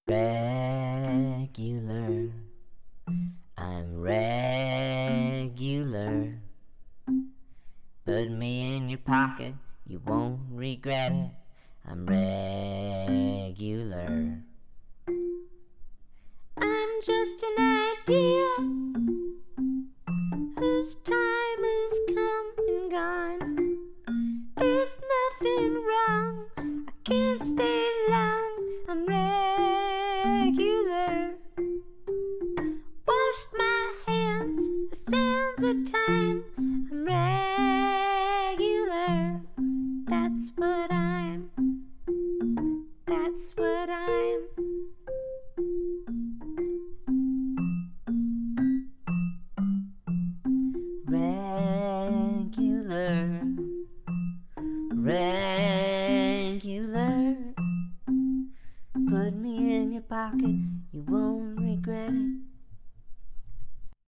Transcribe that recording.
Regular, I'm regular. Put me in your pocket, you won't regret it. I'm regular. I'm just an idea whose time has come and gone. There's nothing wrong, I can't stay long. I'm regular. Washed my hands the sands of time. I'm regular. That's what I'm. That's what I'm. Regular. Regular. Put me in your pocket, you won't